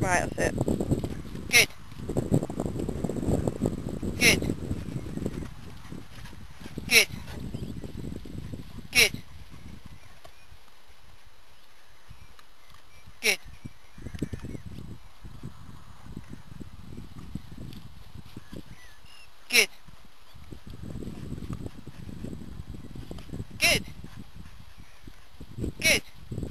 Right, that's it. Good. Good. Good. Good. Good. Good. Good. Good.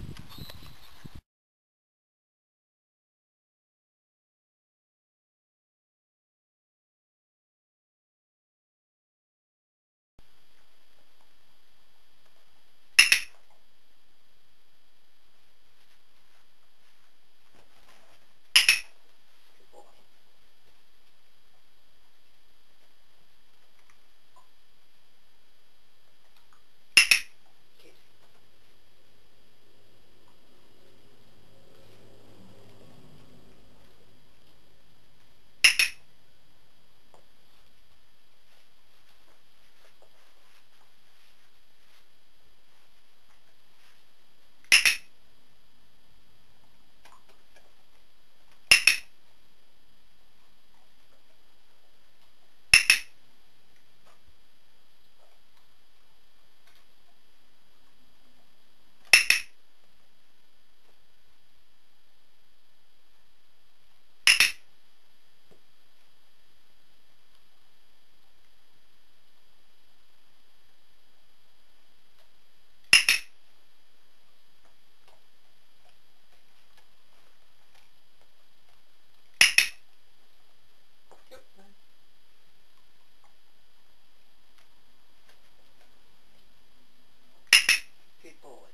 Good boy.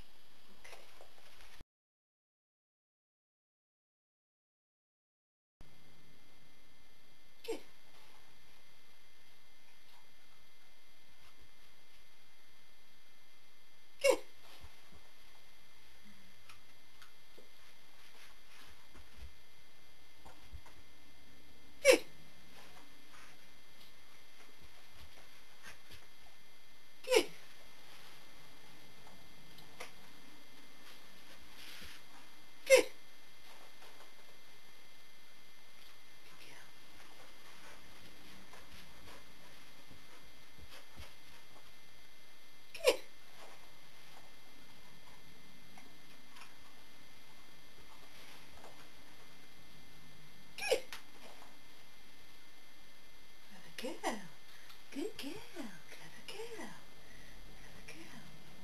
Good. Good. Good. Good. Good. Good girl. Good. Good. Clever girl. Good girl. Clever girl. Clever girl.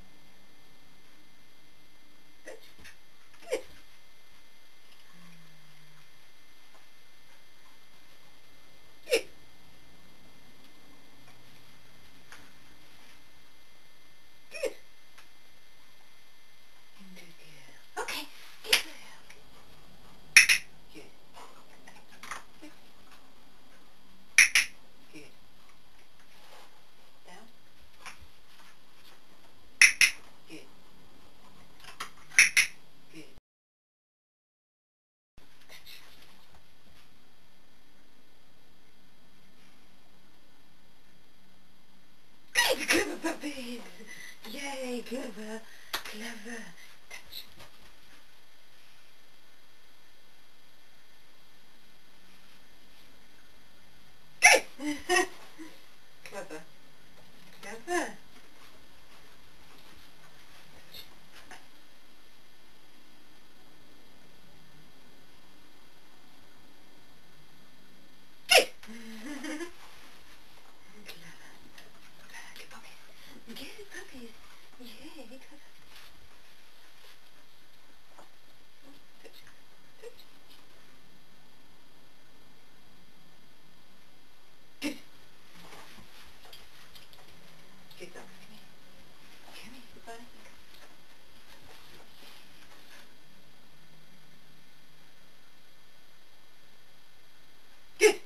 Good. Good. Good. Good. Good girl. Okay. Good girl. Good. Good. Good. Down. Good. Good. Good. Clever puppies. Yay, clever. Clever. Touch. Good. Clever. Clever. Good. Clever. Good puppies. Good puppies. Yay, clever. Touch. Touch. Good. Good dog. Come here. Come here, good bunny. Good.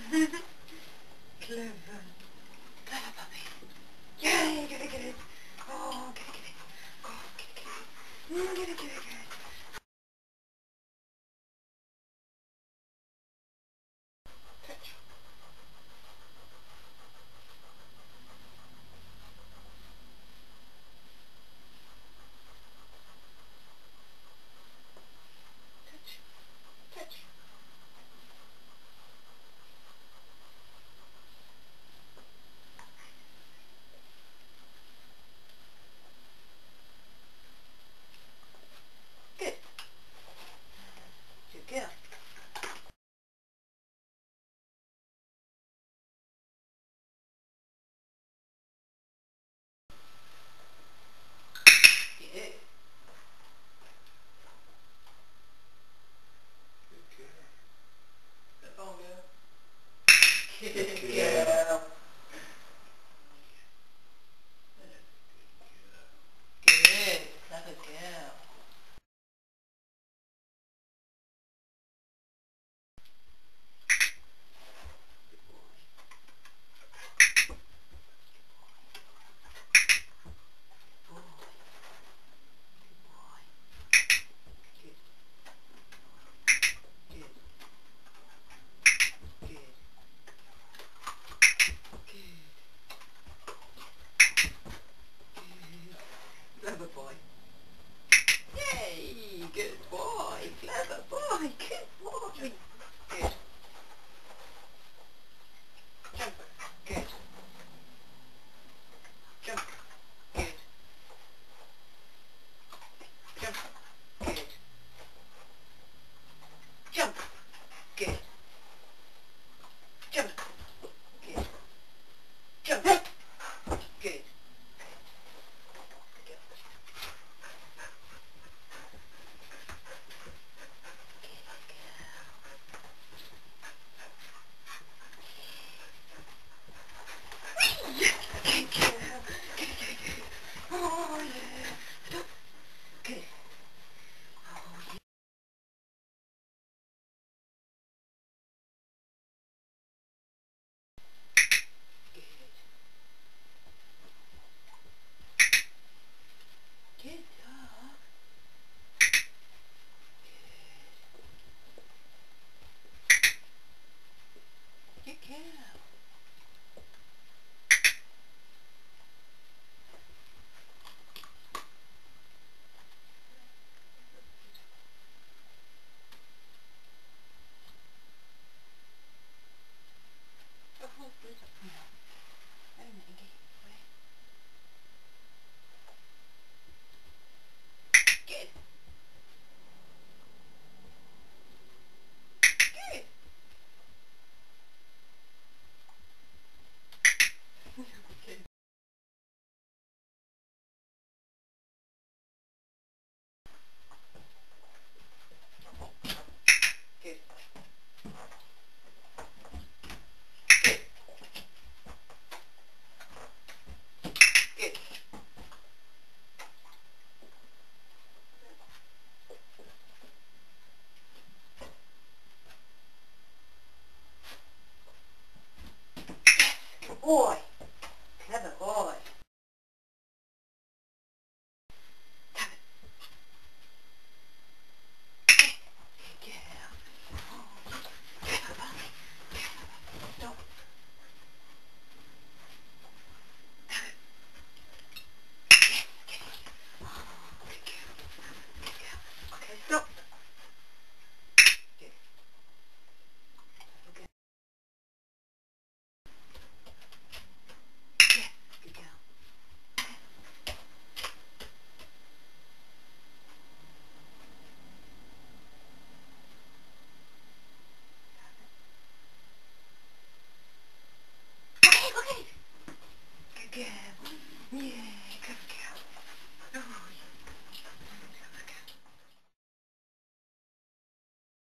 Clever. Clever puppy. Yay, get it, get it. Oh, get it, get it. Oh, get it, get it. Get it, get it, get it.